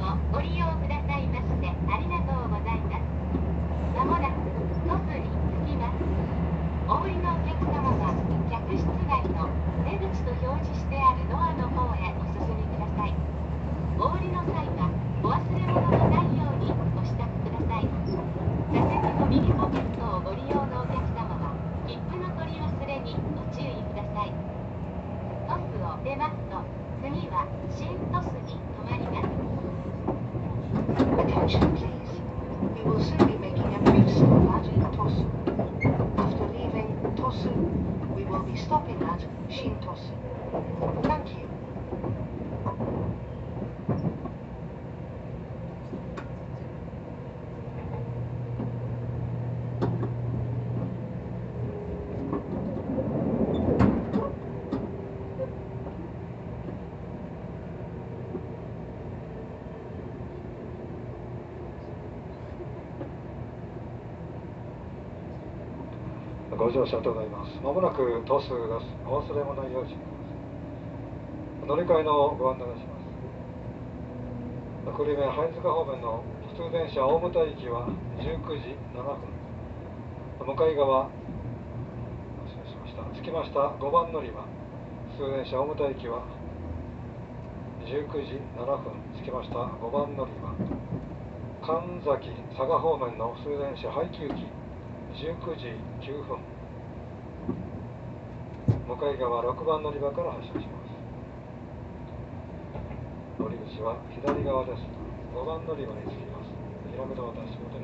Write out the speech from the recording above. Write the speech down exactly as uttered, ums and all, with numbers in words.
をご利用くださいましてありがとうございます。まもなく鳥栖に着きます。お降りのお客様は客室外の出口と表示してあるドアの方へお進みください。お降りの際はお忘れ物のないようにご支度ください。座席の右ポケットをご利用のお客様は切符の取り忘れにご注意ください。鳥栖を出ますと次は新鳥栖に停まります。 Attention please. We will soon be making a brief stop at Tosu. After leaving Tosu, we will be stopping at Shin-Tosu. Thank you. ご乗車となります。まもなく鳥栖です。お忘れもないように。乗り換えのご案内をします。久留米貝塚方面の普通電車大牟田行きはじゅうくじななふん。向かい側、失礼しました。着きましたごばん乗り場。普通電車大牟田行きはじゅうくじななふん。着きましたごばん乗り場。神崎佐賀方面の普通電車阪急行きじゅうくじきゅうふん。向かい側ろくばん乗り場から発車します。乗り口は左側です。ごばん乗り場に着きます。平目の足元に